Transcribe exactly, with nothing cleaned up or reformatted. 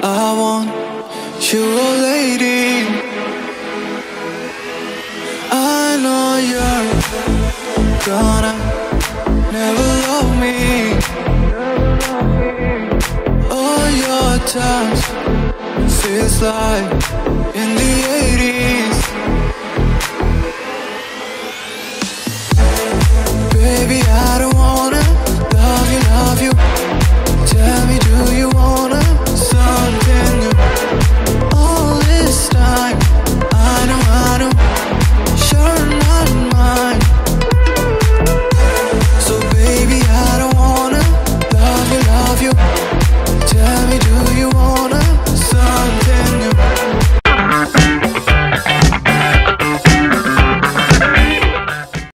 I want you, oh lady. I know you're gonna never love me. Oh, your touch feels like in the eighties. Baby, I don't wanna love you, love you. Tell me, do you want